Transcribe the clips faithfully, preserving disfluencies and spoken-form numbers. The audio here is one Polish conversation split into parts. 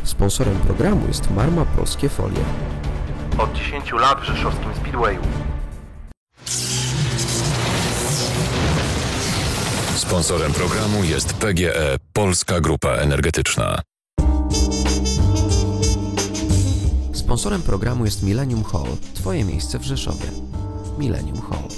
Sponsorem programu jest Marma Polskie Folie. Od dziesięciu lat w rzeszowskim Speedwayu. Sponsorem programu jest P G E Polska Grupa Energetyczna. Sponsorem programu jest Millennium Hall, Twoje miejsce w Rzeszowie. Millennium Hall.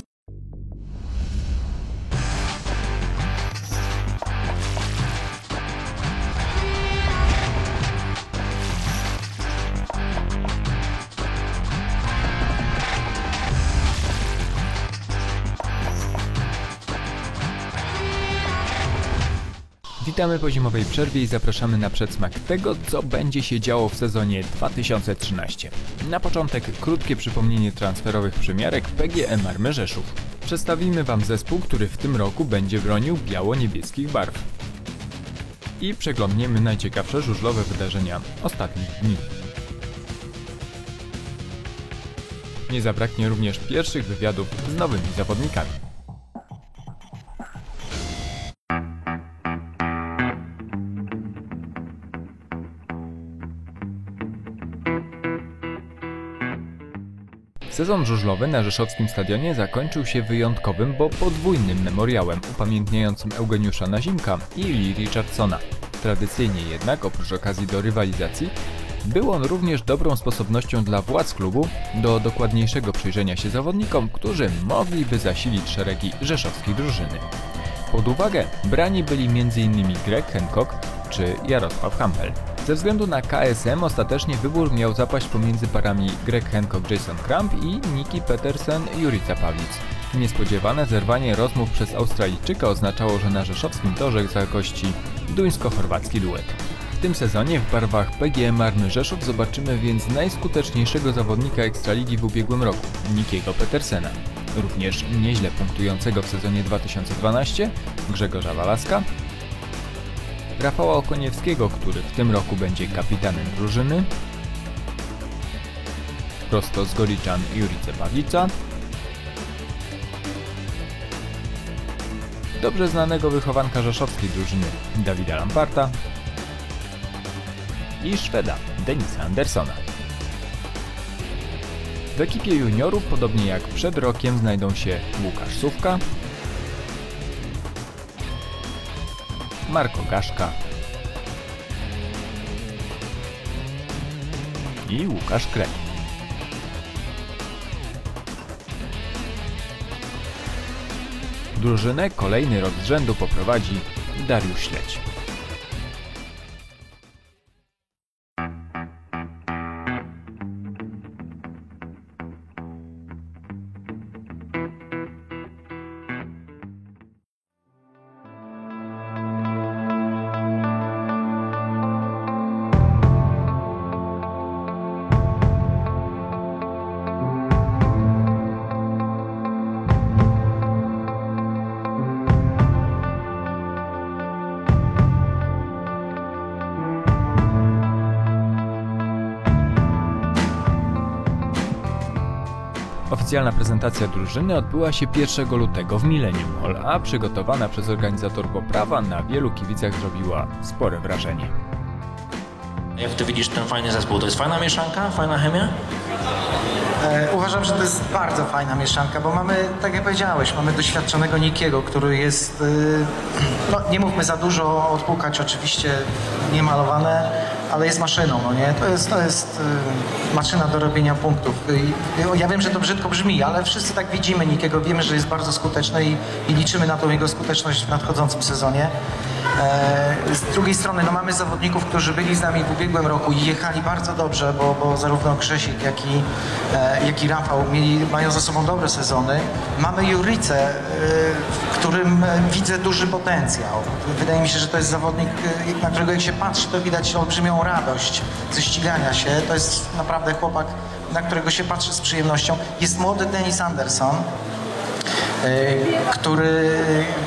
Witamy po zimowej przerwie i zapraszamy na przedsmak tego, co będzie się działo w sezonie dwa tysiące trzynastym. Na początek krótkie przypomnienie transferowych przymiarek P G E Marmy Rzeszów. Przedstawimy Wam zespół, który w tym roku będzie bronił biało-niebieskich barw. I przeglądniemy najciekawsze żużlowe wydarzenia ostatnich dni. Nie zabraknie również pierwszych wywiadów z nowymi zawodnikami. Sezon żużlowy na rzeszowskim stadionie zakończył się wyjątkowym, bo podwójnym memoriałem upamiętniającym Eugeniusza Nazimka i Lee Richardsona. Tradycyjnie jednak, oprócz okazji do rywalizacji, był on również dobrą sposobnością dla władz klubu do dokładniejszego przyjrzenia się zawodnikom, którzy mogliby zasilić szeregi rzeszowskiej drużyny. Pod uwagę brani byli między innymi Greg Hancock czy Jarosław Hampel. Ze względu na K S M ostatecznie wybór miał zapaść pomiędzy parami Greg Hancock, Jason Kramp i Niki Petersen, Jurica Pawlic. Niespodziewane zerwanie rozmów przez Australijczyka oznaczało, że na rzeszowskim torze zagości duńsko-chorwacki duet. W tym sezonie w barwach P G E Marmy Rzeszów zobaczymy więc najskuteczniejszego zawodnika Ekstraligi w ubiegłym roku, Nikiego Petersena. Również nieźle punktującego w sezonie dwa tysiące dwunastym Grzegorza Walaska, Rafała Okoniewskiego, który w tym roku będzie kapitanem drużyny, prosto z Goriczan Juricę Pawlica, dobrze znanego wychowanka rzeszowskiej drużyny Dawida Lamparta i Szweda Denisa Andersona. W ekipie juniorów, podobnie jak przed rokiem, znajdą się Łukasz Sówka, Marko Gaszka i Łukasz Krek. Drużynę kolejny rok z rzędu poprowadzi Dariusz Śledź. Oficjalna prezentacja drużyny odbyła się pierwszego lutego w Millennium Hall, a przygotowana przez organizatorów oprawa na wielu kibicach zrobiła spore wrażenie. Jak ty widzisz ten fajny zespół? To jest fajna mieszanka? Fajna chemia? E, uważam, że to jest bardzo fajna mieszanka, bo mamy, tak jak powiedziałeś, mamy doświadczonego Nikiego, który jest, y, no nie mówmy za dużo, odpukać oczywiście niemalowane, ale jest maszyną, no nie? To jest, to jest y, maszyna do robienia punktów. Y, ja wiem, że to brzydko brzmi, ale wszyscy tak widzimy Nikiego, wiemy, że jest bardzo skuteczny i, i liczymy na tą jego skuteczność w nadchodzącym sezonie. E, z drugiej strony no mamy zawodników, którzy byli z nami w ubiegłym roku i jechali bardzo dobrze, bo, bo zarówno Krzesik, jak i, e, jak i Rafał mieli, mają za sobą dobre sezony. Mamy Juricę, e, w którym widzę duży potencjał. Wydaje mi się, że to jest zawodnik, na którego jak się patrzy, to widać olbrzymią radość ze ścigania się. To jest naprawdę chłopak, na którego się patrzy z przyjemnością. Jest młody Denis Anderson, e, który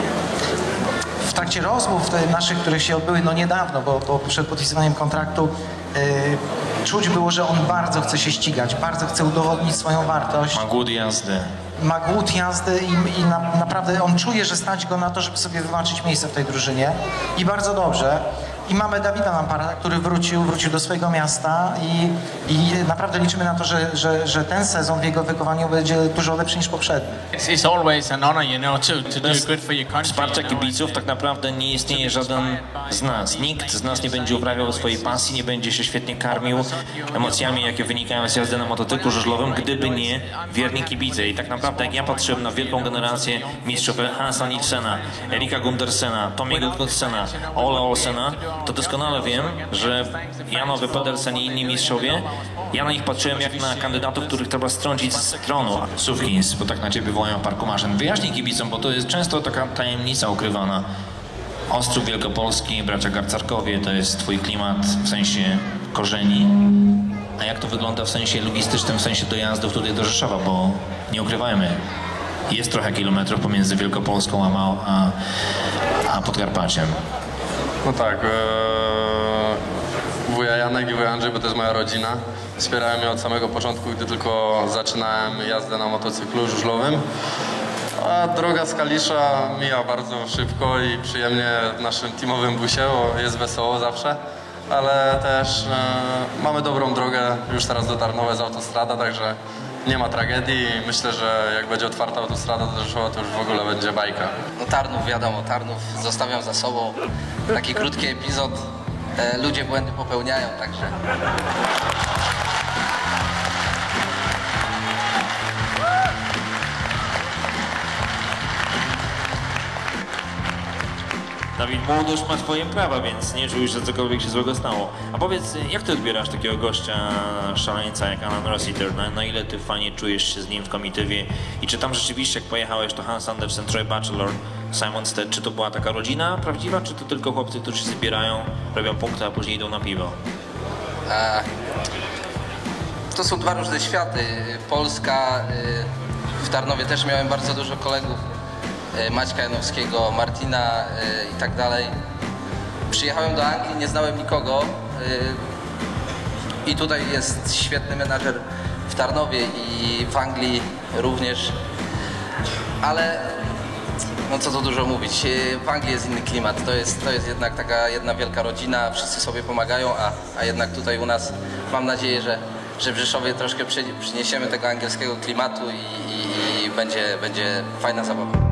w trakcie rozmów naszych, które się odbyły no niedawno, bo, bo przed podpisywaniem kontraktu yy, czuć było, że on bardzo chce się ścigać, bardzo chce udowodnić swoją wartość. Ma głód jazdy. Ma głód jazdy i, i na, naprawdę on czuje, że stać go na to, żeby sobie wywalczyć miejsce w tej drużynie i bardzo dobrze. I mamy Dawida Lampara, który wrócił, wrócił do swojego miasta i, i naprawdę liczymy na to, że, że, że ten sezon w jego wykonaniu będzie dużo lepszy niż poprzedni. It's always an honor, you know, to, to do good for your country. Wsparcia kibiców tak naprawdę nie istnieje żaden z nas. Nikt z nas nie będzie uprawiał swojej pasji, nie będzie się świetnie karmił emocjami, jakie wynikają z jazdy na motocyklu żużlowym, gdyby nie wierni kibice. I tak naprawdę jak ja patrzyłem na wielką generację mistrzów Hansa Nilsena, Erika Gundersena, Tomiego Knudsena, Ola Olsena, to doskonale wiem, że Janowy Pedersen i inni mistrzowie, ja na nich patrzyłem jak na kandydatów, których trzeba strącić z tronu. Sufkins, bo tak na ciebie wołają parku maszyn. Wyjaśnij kibicom, bo to jest często taka tajemnica ukrywana. Ostrów Wielkopolski, bracia Garcarkowie, to jest twój klimat w sensie korzeni. A jak to wygląda w sensie logistycznym, w sensie dojazdów tutaj do Rzeszowa, bo nie ukrywajmy, jest trochę kilometrów pomiędzy Wielkopolską a, Mał, a, a Podkarpaciem. No tak, ee, wuja Janek i wuja Andrzej, bo to jest moja rodzina. Wspierają mnie od samego początku, gdy tylko zaczynałem jazdę na motocyklu żużlowym. A droga z Kalisza mija bardzo szybko i przyjemnie w naszym teamowym busie, bo jest wesoło zawsze. Ale też e, mamy dobrą drogę już teraz do Tarnowa z autostrada, także nie ma tragedii. Myślę, że jak będzie otwarta autostrada do Rzeszowa, to już w ogóle będzie bajka. No Tarnów, wiadomo, Tarnów zostawiam za sobą. Taki krótki epizod. E, ludzie błędy popełniają, także... Dawid, młodość ma swoje prawa, więc nie czujesz, że cokolwiek się złego stało. A powiedz, jak ty odbierasz takiego gościa, szaleńca jak Alan Rossiter? Na, na ile ty fajnie czujesz się z nim w komitywie? I czy tam rzeczywiście, jak pojechałeś, to Hans Andersen, Troy Batchelor, Simon Stead, czy to była taka rodzina prawdziwa, czy to tylko chłopcy, którzy się zbierają, robią punkty, a później idą na piwo? E, to są dwa różne światy. Polska, y, w Tarnowie też miałem bardzo dużo kolegów. Maćka Janowskiego, Martina yy, i tak dalej. Przyjechałem do Anglii, nie znałem nikogo yy, i tutaj jest świetny menadżer w Tarnowie i w Anglii również, ale no co tu dużo mówić, yy, w Anglii jest inny klimat, to jest, to jest jednak taka jedna wielka rodzina, wszyscy sobie pomagają, a, a jednak tutaj u nas mam nadzieję, że, że w Rzeszowie troszkę przy, przyniesiemy tego angielskiego klimatu i, i, i będzie, będzie fajna zabawa.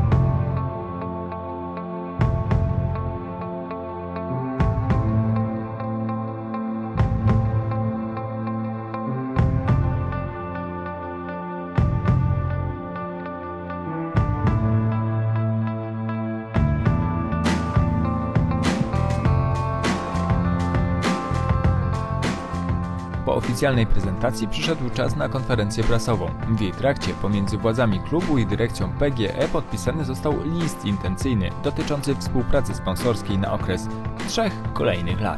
Po oficjalnej prezentacji przyszedł czas na konferencję prasową. W jej trakcie pomiędzy władzami klubu i dyrekcją P G E podpisany został list intencyjny dotyczący współpracy sponsorskiej na okres trzech kolejnych lat.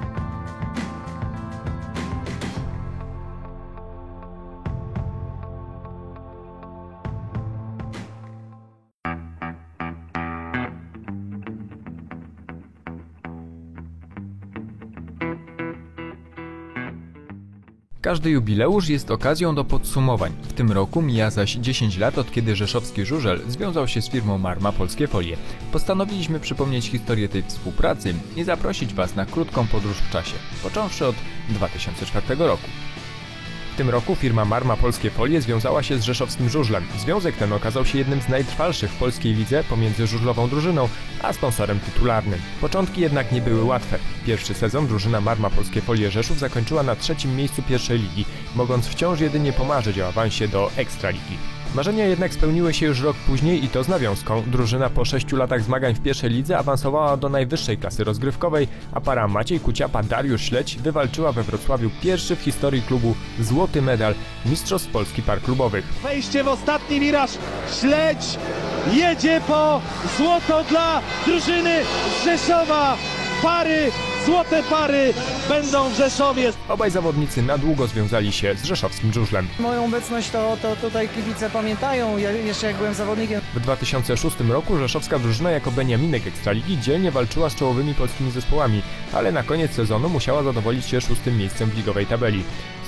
Każdy jubileusz jest okazją do podsumowań. W tym roku mija zaś dziesięć lat, od kiedy rzeszowski żużel związał się z firmą Marma Polskie Folie. Postanowiliśmy przypomnieć historię tej współpracy i zaprosić Was na krótką podróż w czasie, począwszy od dwa tysiące czwartego roku. W tym roku firma Marma Polskie Folie związała się z rzeszowskim żużlem. Związek ten okazał się jednym z najtrwalszych w polskiej lidze pomiędzy żużlową drużyną a sponsorem tytularnym. Początki jednak nie były łatwe. Pierwszy sezon drużyna Marma Polskie Folie Rzeszów zakończyła na trzecim miejscu pierwszej ligi, mogąc wciąż jedynie pomarzyć o awansie do Ekstraligi. Marzenia jednak spełniły się już rok później i to z nawiązką. Drużyna po sześciu latach zmagań w pierwszej lidze awansowała do najwyższej klasy rozgrywkowej, a para Maciej Kuciapa, Dariusz Śledź wywalczyła we Wrocławiu pierwszy w historii klubu złoty medal Mistrzostw Polski Par Klubowych. Wejście w ostatni wiraż, Śledź jedzie po złoto dla drużyny z Rzeszowa. Pary, złote pary będą w Rzeszowie. Obaj zawodnicy na długo związali się z rzeszowskim żużlem. Moją obecność to, to tutaj kibice pamiętają, ja jeszcze jak byłem zawodnikiem. W dwa tysiące szóstym roku rzeszowska drużyna jako beniaminek Ekstraligi dzielnie walczyła z czołowymi polskimi zespołami, ale na koniec sezonu musiała zadowolić się szóstym miejscem w ligowej tabeli.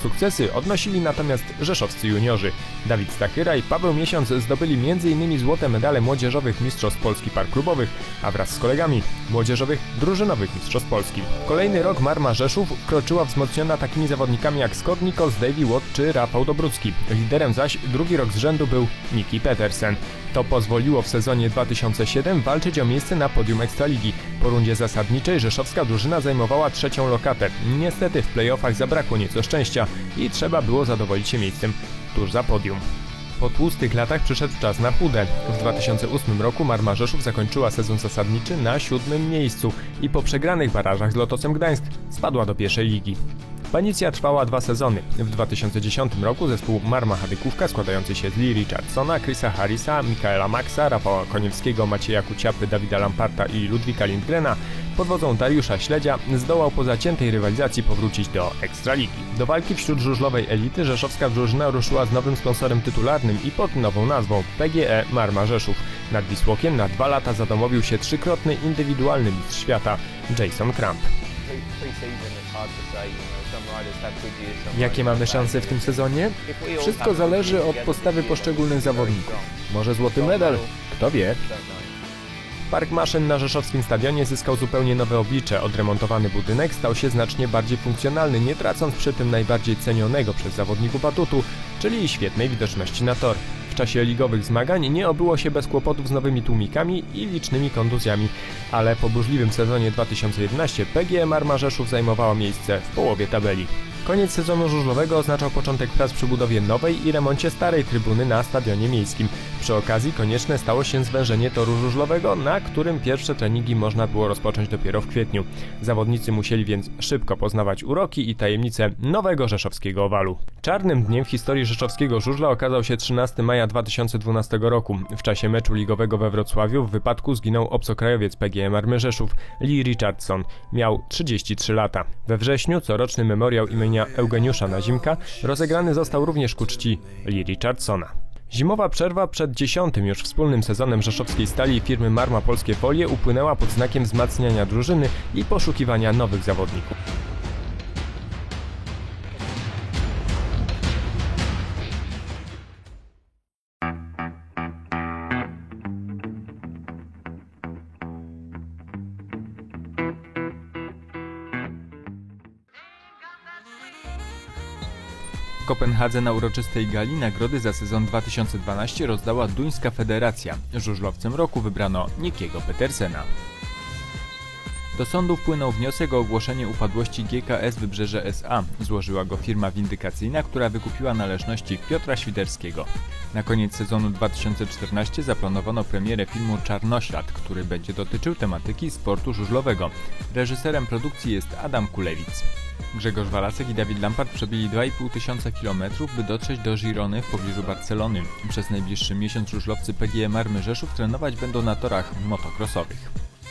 sukcesy odnosili natomiast rzeszowscy juniorzy. Dawid Stachyra i Paweł Miesiąc zdobyli między innymi złote medale młodzieżowych Mistrzostw Polski par klubowych, a wraz z kolegami młodzieżowych drużynowych Mistrzostw Polski. Kolejny rok Marma Rzeszów kroczyła wzmocniona takimi zawodnikami jak Scott Nichols, Davey Watt czy Rafał Dobrucki. Liderem zaś drugi rok z rzędu był Niki Petersen. To pozwoliło w sezonie dwa tysiące siódmym walczyć o miejsce na podium Ekstraligi. Po rundzie zasadniczej rzeszowska drużyna zajmowała trzecią lokatę. Niestety w play-offach zabrakło nieco szczęścia i trzeba było zadowolić się miejscem tuż za podium. Po tłustych latach przyszedł czas na chude. W dwa tysiące ósmym roku Marma Rzeszów zakończyła sezon zasadniczy na siódmym miejscu i po przegranych barażach z Lotosem Gdańsk spadła do pierwszej ligi. Banicja trwała dwa sezony. W dwa tysiące dziesiątym roku zespół Marma Hadykówka składający się z Lee Richardsona, Chrisa Harrisa, Mikaela Maxa, Rafała Koniewskiego, Macieja Kuciapy, Dawida Lamparta i Ludwika Lindgrena pod wodzą Dariusza Śledzia zdołał po zaciętej rywalizacji powrócić do Ekstraligi. Do walki wśród żużlowej elity rzeszowska drużyna ruszyła z nowym sponsorem tytularnym i pod nową nazwą P G E Marma Rzeszów. Nad Wisłokiem na dwa lata zadomowił się trzykrotny indywidualny mistrz świata Jason Kramp. Jakie mamy szanse w tym sezonie? Wszystko zależy od postawy poszczególnych zawodników. Może złoty medal? Kto wie? Park maszyn na rzeszowskim stadionie zyskał zupełnie nowe oblicze. Odremontowany budynek stał się znacznie bardziej funkcjonalny, nie tracąc przy tym najbardziej cenionego przez zawodników atutu, czyli świetnej widoczności na tor. W czasie ligowych zmagań nie obyło się bez kłopotów z nowymi tłumikami i licznymi kontuzjami, ale po burzliwym sezonie dwa tysiące jedenastym P G E Marma Rzeszów zajmowała miejsce w połowie tabeli. Koniec sezonu żużlowego oznaczał początek prac przy budowie nowej i remoncie starej trybuny na stadionie miejskim. Przy okazji konieczne stało się zwężenie toru żużlowego, na którym pierwsze treningi można było rozpocząć dopiero w kwietniu. Zawodnicy musieli więc szybko poznawać uroki i tajemnice nowego rzeszowskiego owalu. Czarnym dniem w historii rzeszowskiego żużla okazał się trzynastego maja dwa tysiące dwunastego roku. W czasie meczu ligowego we Wrocławiu w wypadku zginął obcokrajowiec P G E Marmy Rzeszów Lee Richardson. Miał trzydzieści trzy lata. We wrześniu coroczny memoriał imienia Eugeniusza Nazimka rozegrany został również ku czci Lee Richardsona. Zimowa przerwa przed dziesiątym już wspólnym sezonem rzeszowskiej stali firmy Marma Polskie Folie upłynęła pod znakiem wzmacniania drużyny i poszukiwania nowych zawodników. W Kopenhadze na uroczystej gali nagrody za sezon dwa tysiące dwunasty rozdała duńska federacja. Żużlowcem roku wybrano Nikiego Petersena. Do sądu wpłynął wniosek o ogłoszenie upadłości G K S Wybrzeże S A. Złożyła go firma windykacyjna, która wykupiła należności Piotra Świderskiego. Na koniec sezonu dwa tysiące czternastego zaplanowano premierę filmu Czarnoślad, który będzie dotyczył tematyki sportu żużlowego. Reżyserem produkcji jest Adam Kulewicz. Grzegorz Walasek i Dawid Lampart przebyli dwa i pół tysiąca kilometrów, by dotrzeć do Girony w pobliżu Barcelony. Przez najbliższy miesiąc żużlowcy P G E Marmy Rzeszów trenować będą na torach motocrossowych.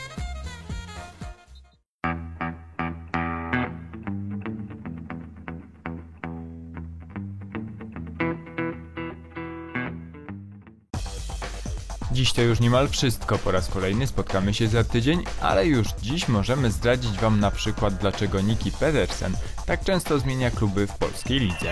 Dziś to już niemal wszystko, po raz kolejny spotkamy się za tydzień, ale już dziś możemy zdradzić Wam na przykład, dlaczego Niki Petersen tak często zmienia kluby w polskiej lidze.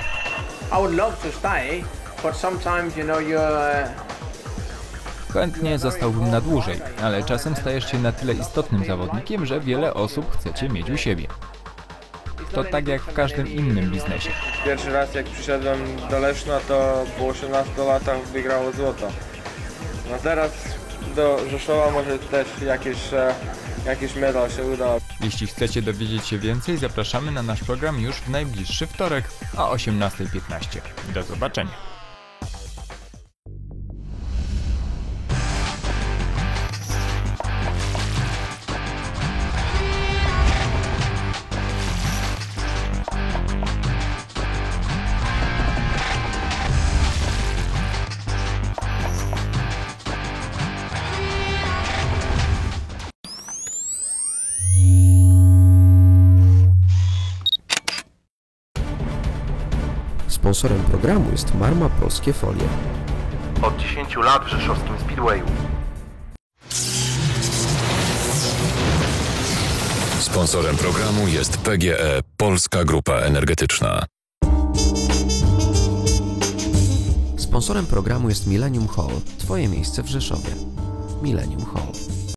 Chętnie zostałbym na dłużej, ale czasem stajesz się na tyle istotnym zawodnikiem, że wiele osób chce Cię mieć u siebie. To tak jak w każdym innym biznesie. Pierwszy raz jak przyszedłem do Leszna, to po osiemnastu latach wygrało złoto. No teraz do Rzeszowa może też jakieś, jakiś medal się uda. Jeśli chcecie dowiedzieć się więcej, zapraszamy na nasz program już w najbliższy wtorek o osiemnastej piętnaście. Do zobaczenia. Sponsorem programu jest Marma Polskie Folie. Od dziesięciu lat w rzeszowskim Speedwayu. Sponsorem programu jest P G E Polska Grupa Energetyczna. Sponsorem programu jest Millennium Hall, Twoje miejsce w Rzeszowie. Millennium Hall.